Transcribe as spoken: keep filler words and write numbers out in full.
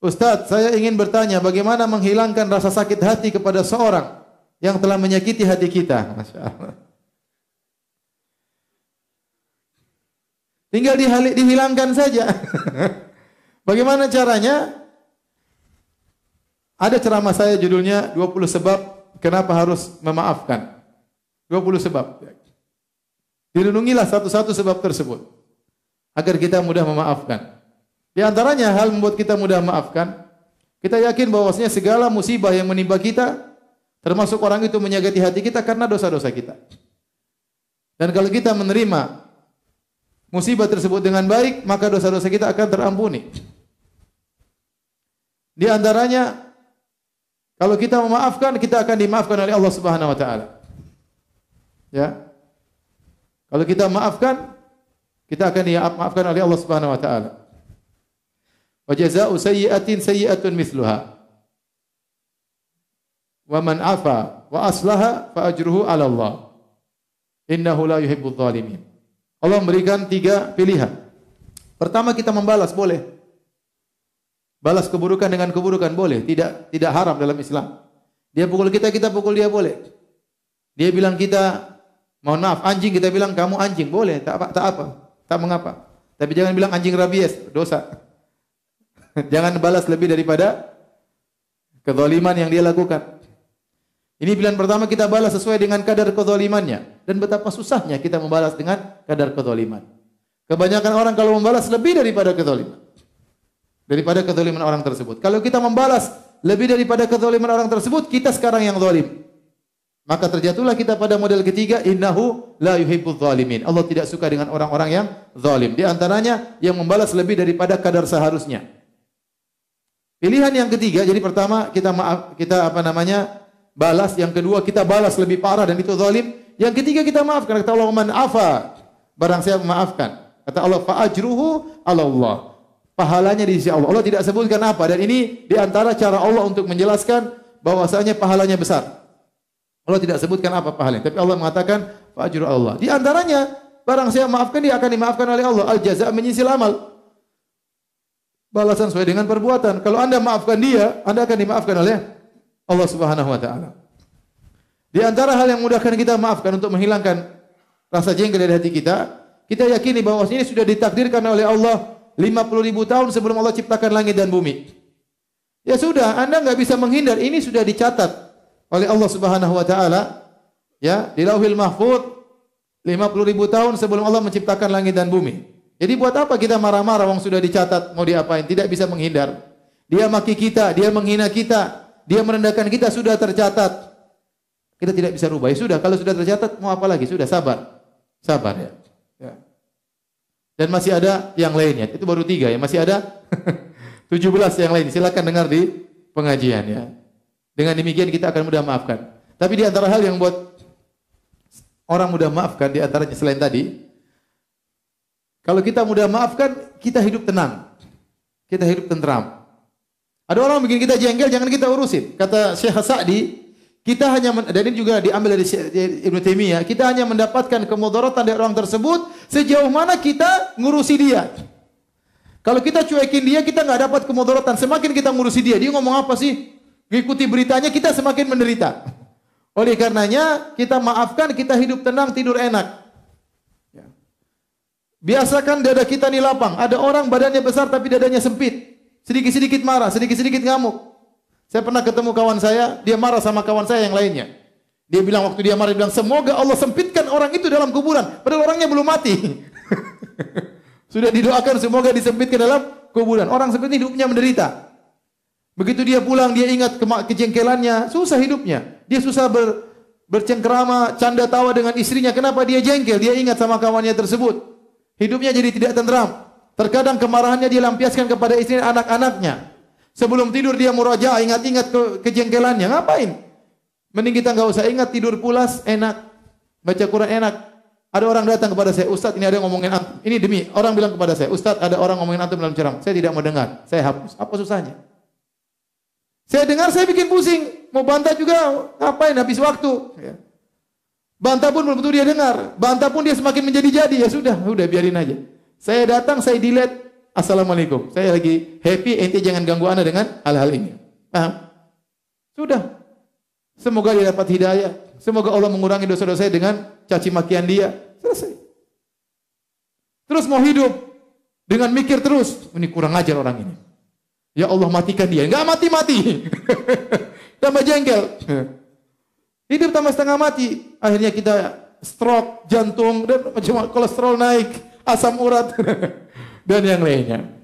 Ustaz, saya ingin bertanya bagaimana menghilangkan rasa sakit hati kepada seorang yang telah menyakiti hati kita. Masya Allah. Tinggal dihali- dihilangkan saja. Bagaimana caranya? Ada ceramah saya judulnya dua puluh sebab kenapa harus memaafkan. dua puluh sebab. Dirunungilah satu-satu sebab tersebut agar kita mudah memaafkan. Di antaranya hal membuat kita mudah memaafkan, kita yakin bahwasanya segala musibah yang menimpa kita, termasuk orang itu menyakiti hati kita karena dosa-dosa kita. Dan kalau kita menerima musibah tersebut dengan baik, maka dosa-dosa kita akan terampuni. Di antaranya, kalau kita memaafkan, kita akan dimaafkan oleh Allah Subhanahu wa taala. Ya. Kalau kita maafkan, kita akan dimaafkan oleh Allah Subhanahu wa taala. Wa jazaa'u sayyi'atin sayyi'atun mithluha. Wa man 'afa wa aslaha fa ajruhu 'ala Allah. Innahu la yuhibbudz zalimin. Allah memberikan tiga pilihan. Pertama, kita membalas, boleh. Balas keburukan dengan keburukan, boleh. Tidak tidak haram dalam Islam. Dia pukul kita, kita pukul dia, boleh. Dia bilang kita, mohon maaf, anjing, kita bilang kamu anjing, boleh. Tak apa, tak apa, tak mengapa. Tapi jangan bilang anjing rabies, dosa. Jangan balas lebih daripada kezaliman yang dia lakukan. Ini pilihan pertama, kita balas sesuai dengan kadar kezalimannya. Dan betapa susahnya kita membalas dengan kadar kezaliman. Kebanyakan orang kalau membalas lebih daripada kezaliman. Daripada kezaliman orang tersebut. Kalau kita membalas lebih daripada kezaliman orang tersebut, kita sekarang yang zalim. Maka terjatuhlah kita pada model ketiga, innahu la yuhibbudz zalimin. Allah tidak suka dengan orang-orang yang zalim. Di antaranya yang membalas lebih daripada kadar seharusnya. Pilihan yang ketiga, jadi pertama kita maaf, kita apa namanya? balas, yang kedua kita balas lebih parah dan itu zalim. Yang ketiga kita maafkan. Kata Allah, man afa, barang siapa memaafkan. Kata Allah, fa ajruhu 'ala Allah. Pahalanya di sisi Allah. Allah tidak sebutkan apa, dan ini di antara cara Allah untuk menjelaskan bahwasanya pahalanya besar. Allah tidak sebutkan apa pahalanya, tapi Allah mengatakan fa ajru Allah. Di antaranya barang siapa maafkan, dia akan dimaafkan oleh Allah. Al jazaa' menyisil amal. Balasan sesuai dengan perbuatan. Kalau Anda maafkan dia, Anda akan dimaafkan oleh Allah Subhanahu wa taala. Di antara hal yang memudahkan kita maafkan untuk menghilangkan rasa jengkel dari hati kita, kita yakini bahwa ini sudah ditakdirkan oleh Allah lima puluh ribu tahun sebelum Allah ciptakan langit dan bumi. Ya sudah, Anda enggak bisa menghindar. Ini sudah dicatat oleh Allah Subhanahu wa taala, ya, di Lauhil Mahfuz lima puluh ribu tahun sebelum Allah menciptakan langit dan bumi. Jadi buat apa kita marah-marah wong sudah dicatat, mau diapain? Tidak bisa menghindar. Dia maki kita, dia menghina kita, dia merendahkan kita, sudah tercatat. Kita tidak bisa rubah. Ya sudah, kalau sudah tercatat mau apa lagi? Sudah, sabar. Sabar ya. Ya. Dan masih ada yang lainnya. Itu baru tiga ya. Masih ada tujuh belas yang lain. Silakan dengar di pengajian ya. Dengan demikian kita akan mudah maafkan. Tapi di antara hal yang buat orang mudah maafkan, di antaranya selain tadi, kalau kita mudah maafkan, kita hidup tenang. Kita hidup tentram. Ada orang bikin kita jengkel, jangan kita urusin. Kata Syekh Sa'di, kita hanya, dan ini juga diambil dari Ibnu Taimiyah, kita hanya mendapatkan kemudaratan dari orang tersebut sejauh mana kita ngurusi dia. Kalau kita cuekin dia, kita nggak dapat kemudaratan. Semakin kita ngurusi dia, dia ngomong apa sih? Ngikuti beritanya, kita semakin menderita. Oleh karenanya, kita maafkan, kita hidup tenang, tidur enak. Ya. Biasakan dada kita nih lapang. Ada orang badannya besar tapi dadanya sempit. Sedikit-sedikit marah, sedikit-sedikit ngamuk. Saya pernah ketemu kawan saya, dia marah sama kawan saya yang lainnya. Dia bilang waktu dia marah, dia bilang, semoga Allah sempitkan orang itu dalam kuburan. Padahal orangnya belum mati. Sudah didoakan semoga disempitkan dalam kuburan. Orang seperti hidupnya menderita. Begitu dia pulang, dia ingat ke kejengkelannya, susah hidupnya. Dia susah ber, bercengkrama, canda tawa dengan istrinya. Kenapa dia jengkel? Dia ingat sama kawannya tersebut. Hidupnya jadi tidak tentram. Terkadang kemarahannya dia lampiaskan kepada istri dan anak-anaknya. Sebelum tidur dia murajaah, ingat-ingat ke kejengkelannya. Ngapain? Mending kita nggak usah ingat, tidur pulas, enak. Baca Quran enak. Ada orang datang kepada saya, Ustaz ini ada yang ngomongin antum. Ini demi, orang bilang kepada saya, Ustaz ada orang ngomongin antum dalam ceramah. Saya tidak mau dengar, saya hapus. Apa susahnya? Saya dengar, saya bikin pusing. Mau bantah juga, ngapain? Habis waktu. Ya. Bantah pun belum tentu dia dengar. Bantah pun dia semakin menjadi-jadi. Ya sudah, udah biarin aja. Saya datang, saya delete Assalamualaikum. Saya lagi happy, ente jangan ganggu ana dengan hal-hal ini. Paham? Sudah. Semoga dia dapat hidayah. Semoga Allah mengurangi dosa-dosa saya dengan caci makian dia. Selesai. Terus mau hidup dengan mikir terus, ini kurang ajar orang ini. Ya Allah matikan dia. Enggak mati-mati. Tambah jengkel. Hidup tambah setengah mati. Akhirnya kita stroke, jantung, dan macam kolesterol naik, asam urat, dan yang lainnya.